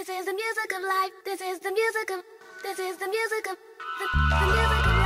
This is the music of life. This is the music of. This is the music of. The music of.